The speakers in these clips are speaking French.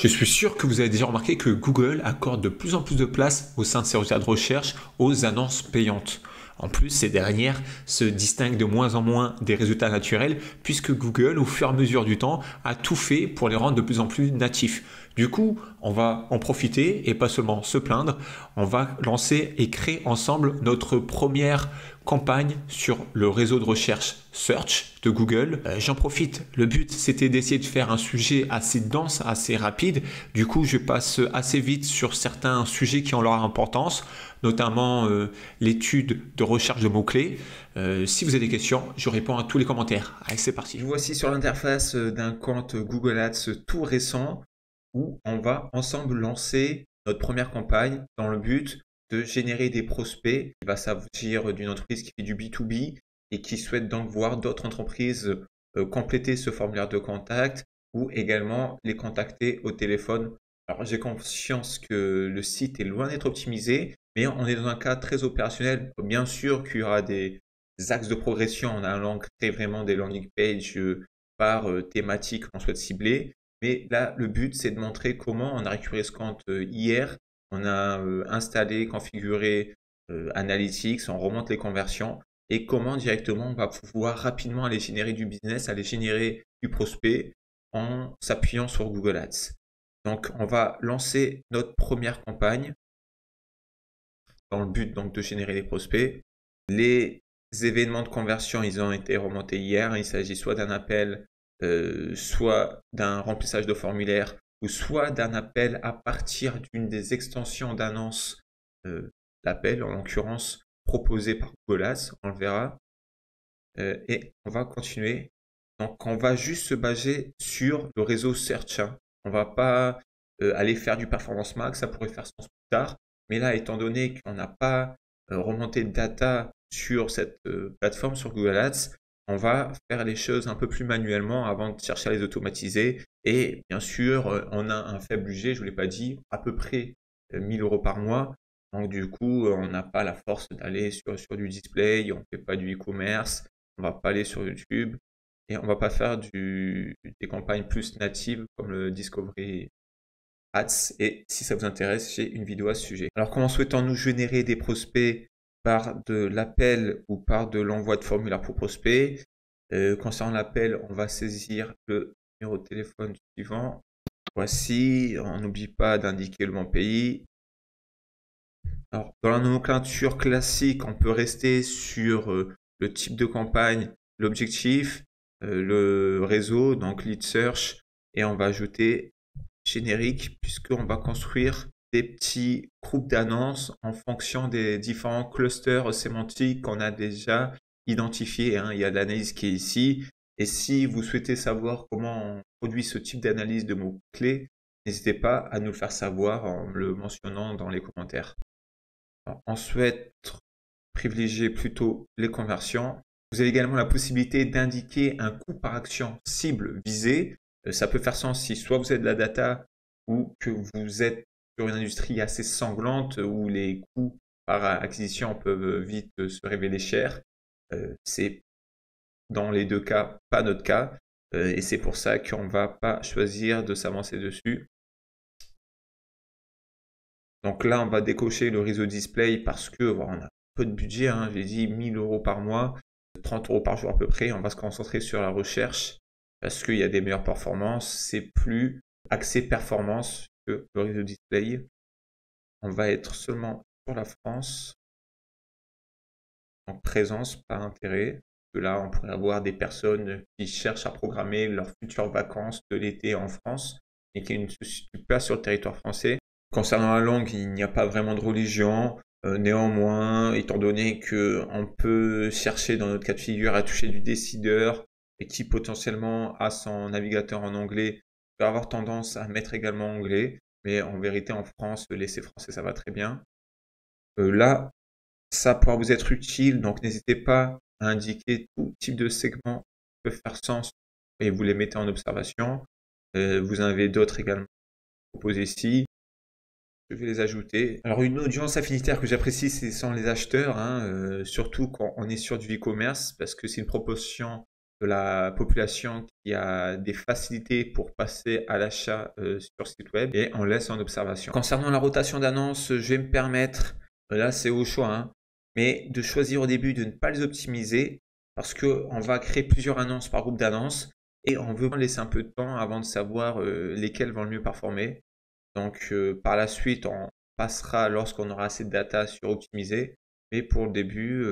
Je suis sûr que vous avez déjà remarqué que Google accorde de plus en plus de place au sein de ses résultats de recherche aux annonces payantes. En plus, ces dernières se distinguent de moins en moins des résultats naturels puisque Google, au fur et à mesure du temps, a tout fait pour les rendre de plus en plus natifs. Du coup, on va en profiter et pas seulement se plaindre. On va lancer et créer ensemble notre première campagne sur le réseau de recherche Search de Google. J'en profite, le but c'était d'essayer de faire un sujet assez dense, assez rapide. Du coup, je passe assez vite sur certains sujets qui ont leur importance, notamment l'étude de recherche de mots-clés. Si vous avez des questions, je réponds à tous les commentaires. Allez, c'est parti. Nous voici sur l'interface d'un compte Google Ads tout récent où on va ensemble lancer notre première campagne dans le but de générer des prospects. Il va s'agir d'une entreprise qui fait du B2B et qui souhaite donc voir d'autres entreprises compléter ce formulaire de contact ou également les contacter au téléphone. Alors j'ai conscience que le site est loin d'être optimisé, mais on est dans un cas très opérationnel. Bien sûr qu'il y aura des axes de progression en allant créer vraiment des landing pages par thématique qu'on souhaite cibler. Mais là, le but, c'est de montrer comment on a récupéré ce compte hier. On a installé, configuré Analytics, on remonte les conversions et comment directement on va pouvoir rapidement aller générer du business, aller générer du prospect en s'appuyant sur Google Ads. Donc, on va lancer notre première campagne dans le but donc de générer des prospects. Les événements de conversion, ils ont été remontés hier. Il s'agit soit d'un appel, soit d'un remplissage de formulaire, ou soit d'un appel à partir d'une des extensions d'annonce l'appel, en l'occurrence proposé par Google Ads, on le verra. Et on va continuer. Donc, on va juste se baser sur le réseau Search. On va pas aller faire du Performance Max, ça pourrait faire sens plus tard. Mais là, étant donné qu'on n'a pas remonté de data sur cette plateforme, sur Google Ads, on va faire les choses un peu plus manuellement avant de chercher à les automatiser. Et bien sûr, on a un faible budget, je ne vous l'ai pas dit, à peu près 1000 € par mois. Donc du coup, on n'a pas la force d'aller sur du display, on ne fait pas du e-commerce, on ne va pas aller sur YouTube et on ne va pas faire des campagnes plus natives comme le Discovery Ads. Et si ça vous intéresse, j'ai une vidéo à ce sujet. Alors comment souhaitons-nous générer des prospects par de l'appel ou par de l'envoi de formulaire pour prospects? Concernant l'appel, on va saisir le numéro de téléphone suivant. Voici, on n'oublie pas d'indiquer le bon pays. Alors, dans la nomenclature classique, on peut rester sur le type de campagne, l'objectif, le réseau, donc lead search, et on va ajouter générique puisqu'on va construire des petits groupes d'annonces en fonction des différents clusters sémantiques qu'on a déjà identifiés. Il y a l'analyse qui est ici. Et si vous souhaitez savoir comment on produit ce type d'analyse de mots-clés, n'hésitez pas à nous le faire savoir en le mentionnant dans les commentaires. Alors, on souhaite privilégier plutôt les conversions. Vous avez également la possibilité d'indiquer un coût par action cible visée. Ça peut faire sens si soit vous avez de la data ou que vous êtes sur une industrie assez sanglante où les coûts par acquisition peuvent vite se révéler chers. C'est dans les deux cas pas notre cas et c'est pour ça qu'on ne va pas choisir de s'avancer dessus. Donc là, on va décocher le réseau display parce que on a peu de budget, je l'ai dit, 1000 € par mois, 30 € par jour à peu près. On va se concentrer sur la recherche parce qu'il y a des meilleures performances. C'est plus axé performance que le réseau display. On va être seulement sur la France, en présence, pas intérêt. Que là, on pourrait avoir des personnes qui cherchent à programmer leurs futures vacances de l'été en France et qui ne se situent pas sur le territoire français. Concernant la langue, il n'y a pas vraiment de religion. Néanmoins, étant donné qu'on peut chercher dans notre cas de figure à toucher du décideur et qui potentiellement a son navigateur en anglais, peut avoir tendance à mettre également anglais. Mais en vérité, en France, laisser français, ça va très bien. Là, ça pourra vous être utile, donc n'hésitez pas à indiquer tout type de segment qui peut faire sens et vous les mettez en observation. Vous en avez d'autres également proposés ici. Je vais les ajouter. Alors une audience affinitaire que j'apprécie, ce sont les acheteurs, surtout quand on est sur du e-commerce, parce que c'est une proportion de la population qui a des facilités pour passer à l'achat sur site web et on laisse en observation. Concernant la rotation d'annonces, je vais me permettre, là c'est au choix, hein, mais de choisir au début de ne pas les optimiser parce qu'on va créer plusieurs annonces par groupe d'annonces et on veut laisser un peu de temps avant de savoir lesquelles vont le mieux performer. Donc par la suite, on passera lorsqu'on aura assez de data sur optimiser. Mais pour le début,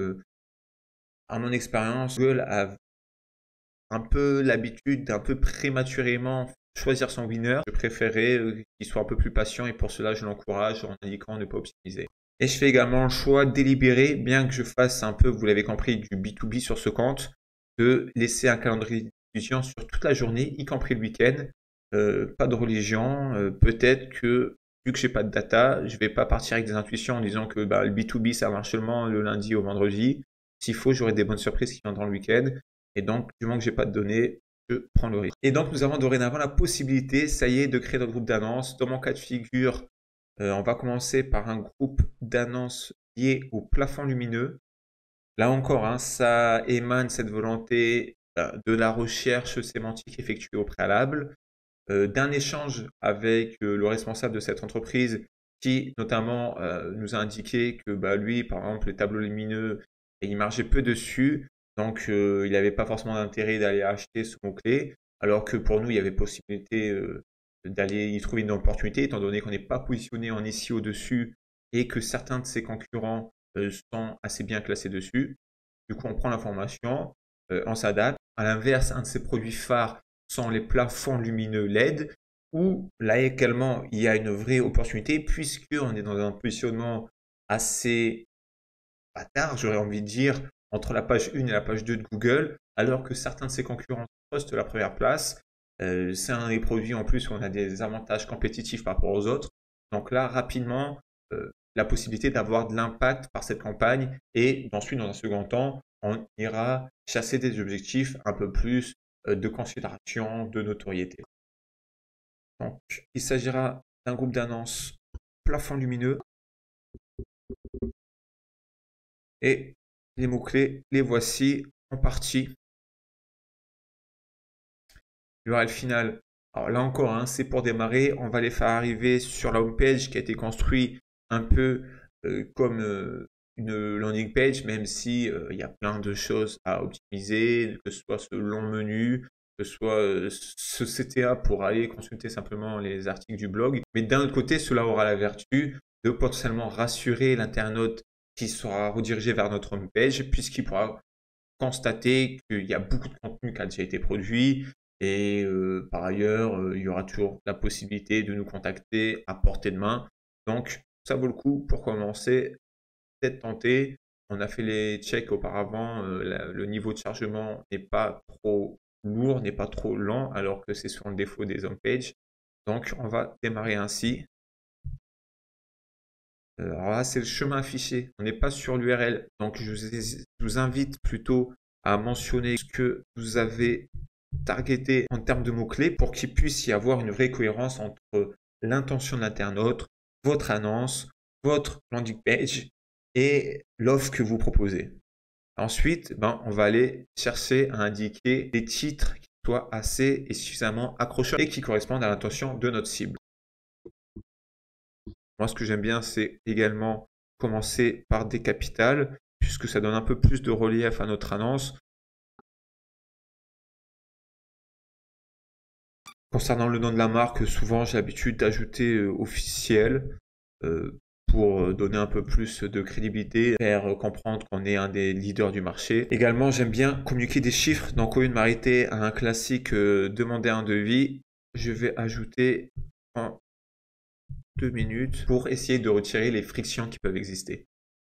à mon expérience, Google a un peu l'habitude d'un peu prématurément choisir son winner. Je préférais qu'il soit un peu plus patient et pour cela, je l'encourage en indiquant ne pas optimiser. Et je fais également le choix délibéré, bien que je fasse un peu, vous l'avez compris, du B2B sur ce compte, de laisser un calendrier de diffusion sur toute la journée, y compris le week-end. Pas de religion. Peut-être que, vu que j'ai pas de data, je vais pas partir avec des intuitions en disant que le B2B, ça marche seulement le lundi au vendredi. S'il faut, j'aurai des bonnes surprises qui viendront le week-end. Et donc, du moment que j'ai pas de données, je prends le risque. Et donc, nous avons dorénavant la possibilité, ça y est, de créer notre groupe d'annonces. Dans mon cas de figure, on va commencer par un groupe d'annonces lié au plafond lumineux. Là encore, hein, ça émane cette volonté de la recherche sémantique effectuée au préalable, d'un échange avec le responsable de cette entreprise qui notamment nous a indiqué que lui, par exemple, les tableaux lumineux, il margeait peu dessus, donc il n'avait pas forcément d'intérêt d'aller acheter ce mot-clé, alors que pour nous, il y avait possibilité d'aller y trouver une opportunité, étant donné qu'on n'est pas positionné en SEO dessus et que certains de ses concurrents sont assez bien classés dessus. Du coup, on prend l'information, on s'adapte. À l'inverse, un de ses produits phares sont les plafonds lumineux LED, où là également, il y a une vraie opportunité puisqu'on est dans un positionnement assez bâtard, j'aurais envie de dire, entre la page 1 et la page 2 de Google, alors que certains de ses concurrents postent la première place. C'est un des produits en plus où on a des avantages compétitifs par rapport aux autres. Donc là, rapidement, la possibilité d'avoir de l'impact par cette campagne et ensuite, dans un second temps, on ira chasser des objectifs un peu plus de considération, de notoriété. Donc, il s'agira d'un groupe d'annonces plafond lumineux et les mots-clés, les voici en partie. L'URL finale, alors là encore, hein, c'est pour démarrer. On va les faire arriver sur la home page qui a été construite un peu comme une landing page, même si il y a plein de choses à optimiser, que ce soit ce long menu, que ce soit ce CTA pour aller consulter simplement les articles du blog. Mais d'un autre côté, cela aura la vertu de potentiellement rassurer l'internaute qui sera redirigé vers notre home page, puisqu'il pourra constater qu'il y a beaucoup de contenu qui a déjà été produit, et par ailleurs, il y aura toujours la possibilité de nous contacter à portée de main. Donc, ça vaut le coup pour commencer, peut-être tenter. On a fait les checks auparavant, le niveau de chargement n'est pas trop lourd, n'est pas trop lent, alors que c'est souvent le défaut des home pages. Donc, on va démarrer ainsi. Alors là, c'est le chemin affiché. On n'est pas sur l'URL. Donc, je vous invite plutôt à mentionner ce que vous avez targeté en termes de mots-clés pour qu'il puisse y avoir une vraie cohérence entre l'intention de l'internaute, votre annonce, votre landing page et l'offre que vous proposez. Ensuite, on va aller chercher à indiquer des titres qui soient assez et suffisamment accrocheurs et qui correspondent à l'intention de notre cible. Moi, ce que j'aime bien, c'est également commencer par des capitales, puisque ça donne un peu plus de relief à notre annonce. Concernant le nom de la marque, souvent j'ai l'habitude d'ajouter officiel pour donner un peu plus de crédibilité, faire comprendre qu'on est un des leaders du marché. Également, j'aime bien communiquer des chiffres. Donc, au lieu de m'arrêter à un classique demander un devis, je vais ajouter en 2 minutes pour essayer de retirer les frictions qui peuvent exister.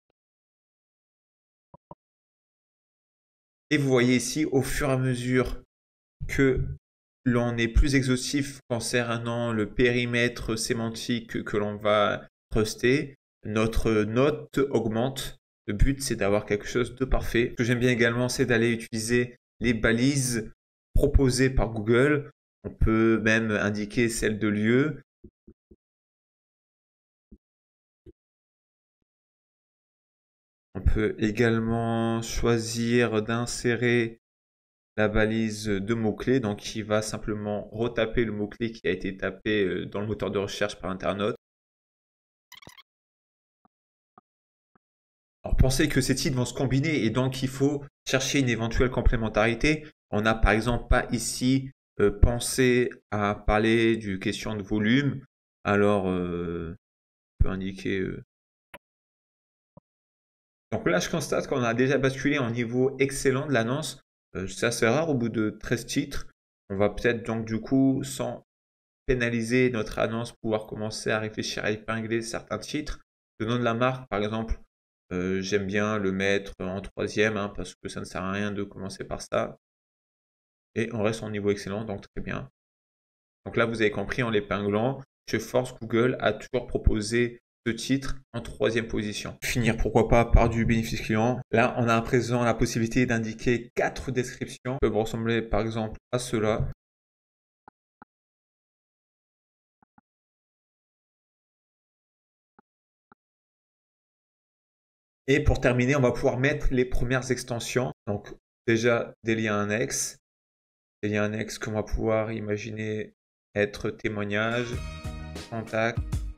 Et vous voyez ici, au fur et à mesure que l'on est plus exhaustif concernant le périmètre sémantique que l'on va truster, notre note augmente. Le but, c'est d'avoir quelque chose de parfait. Ce que j'aime bien également, c'est d'aller utiliser les balises proposées par Google. On peut même indiquer celle de lieu. On peut également choisir d'insérer la balise de mots-clés, donc qui va simplement retaper le mot-clé qui a été tapé dans le moteur de recherche par l'internaute. Alors pensez que ces titres vont se combiner et donc il faut chercher une éventuelle complémentarité. On n'a par exemple pas ici pensé à parler du question de volume. Alors on peut indiquer. Donc là je constate qu'on a déjà basculé en niveau excellent de l'annonce. C'est assez rare au bout de 13 titres. On va peut-être donc du coup, sans pénaliser notre annonce, pouvoir commencer à réfléchir à épingler certains titres. Le nom de la marque par exemple. J'aime bien le mettre en troisième hein, parce que ça ne sert à rien de commencer par ça. Et on reste en niveau excellent, donc très bien. Donc là, vous avez compris, en l'épinglant, je force Google à toujours proposer ce titre en troisième position. Finir, pourquoi pas, par du bénéfice client. Là, on a à présent la possibilité d'indiquer 4 descriptions qui peuvent ressembler par exemple à cela. Et pour terminer, on va pouvoir mettre les premières extensions. Donc déjà des liens annexes. Des liens annexes qu'on va pouvoir imaginer être témoignage, contact.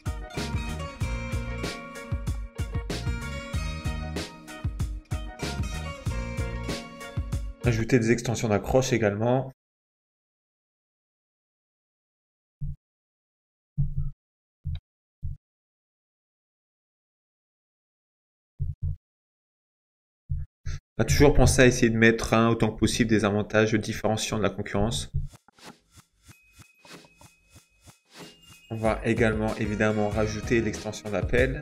Ajouter des extensions d'accroche également. On va toujours penser à essayer de mettre autant que possible des avantages différenciants de la concurrence. On va également évidemment rajouter l'extension d'appel.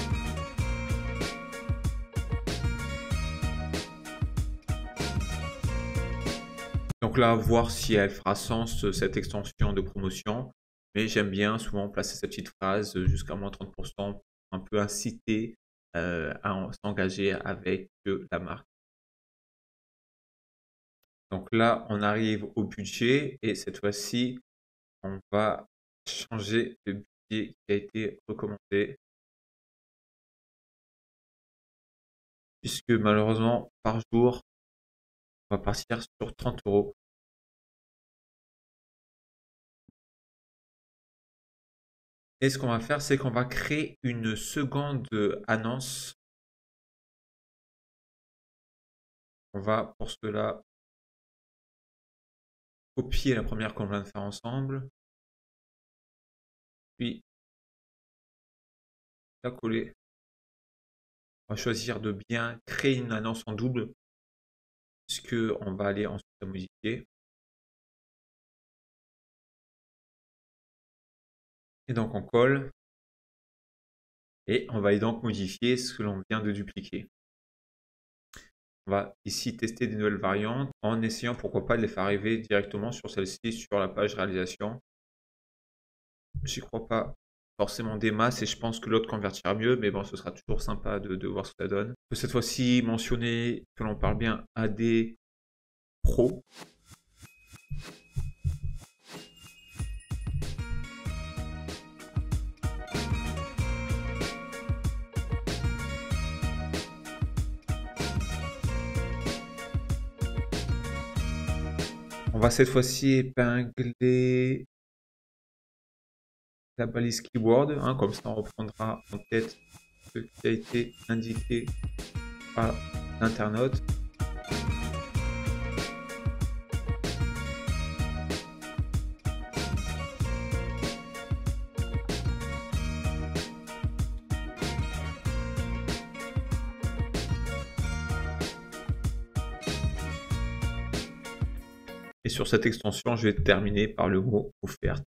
Donc là, voir si elle fera sens cette extension de promotion. Mais j'aime bien souvent placer cette petite phrase jusqu'à moins 30% pour un peu inciter à s'engager avec la marque. Donc là, on arrive au budget et cette fois-ci, on va changer le budget qui a été recommandé. Puisque malheureusement, par jour, on va partir sur 30 €. Et ce qu'on va faire, c'est qu'on va créer une seconde annonce. On va pour cela copier la première qu'on vient de faire ensemble. Puis la coller. On va choisir de bien créer une annonce en double. Puisque on va aller ensuite la modifier. Et donc on colle. Et on va donc modifier ce que l'on vient de dupliquer. On va ici tester des nouvelles variantes en essayant pourquoi pas de les faire arriver directement sur celle-ci sur la page réalisation. J'y crois pas forcément des masses et je pense que l'autre convertira mieux, mais bon, ce sera toujours sympa de voir ce que ça donne. On peut cette fois-ci mentionner que l'on parle bien AD Pro. On va cette fois-ci épingler la balise keyword, hein, comme ça on reprendra en tête ce qui a été indiqué par l'internaute. Et sur cette extension, je vais terminer par le mot offerte,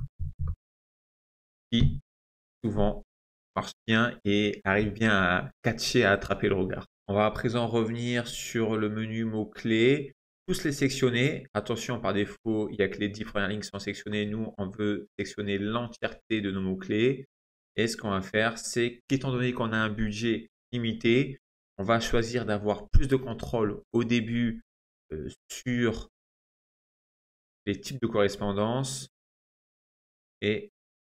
qui souvent marche bien et arrive bien à catcher, à attraper le regard. On va à présent revenir sur le menu mots-clés, tous les sectionner. Attention, par défaut, il n'y a que les 10 premières lignes qui sont sectionnées. Nous, on veut sectionner l'entièreté de nos mots-clés. Et ce qu'on va faire, c'est qu'étant donné qu'on a un budget limité, on va choisir d'avoir plus de contrôle au début sur les types de correspondance et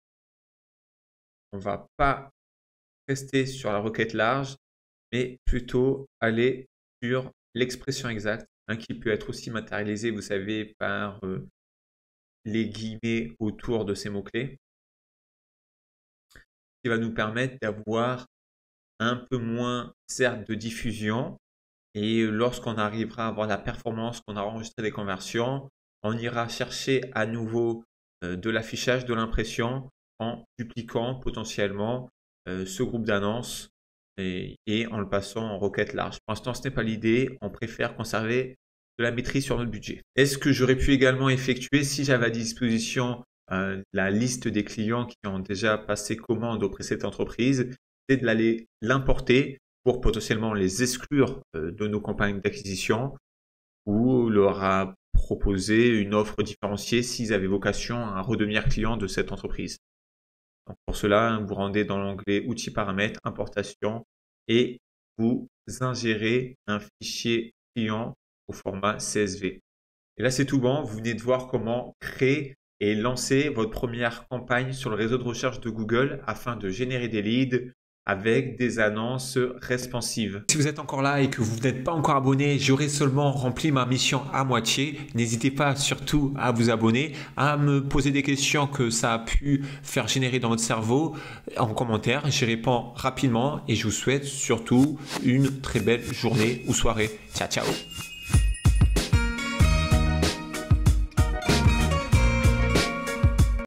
on ne va pas rester sur la requête large, mais plutôt aller sur l'expression exacte, hein, qui peut être aussi matérialisé, vous savez, par les guillemets autour de ces mots-clés, qui va nous permettre d'avoir un peu moins, certes, de diffusion. Et lorsqu'on arrivera à avoir la performance, qu'on a enregistré les conversions, on ira chercher à nouveau de l'affichage, de l'impression en dupliquant potentiellement ce groupe d'annonces et en le passant en requête large. Pour l'instant, ce n'est pas l'idée. On préfère conserver de la maîtrise sur notre budget. Est-ce que j'aurais pu également effectuer, si j'avais à disposition la liste des clients qui ont déjà passé commande auprès de cette entreprise, c'est d'aller l'importer pour potentiellement les exclure de nos campagnes d'acquisition ou leur proposer une offre différenciée s'ils avaient vocation à redevenir clients de cette entreprise. Donc pour cela, vous rendez dans l'onglet Outils paramètres, importation et vous ingérez un fichier client au format CSV. Et là, c'est tout bon. Vous venez de voir comment créer et lancer votre première campagne sur le réseau de recherche de Google afin de générer des leads avec des annonces responsives. Si vous êtes encore là et que vous n'êtes pas encore abonné, j'aurai seulement rempli ma mission à moitié. N'hésitez pas surtout à vous abonner, à me poser des questions que ça a pu faire générer dans votre cerveau en commentaire. J'y réponds rapidement et je vous souhaite surtout une très belle journée ou soirée. Ciao, ciao!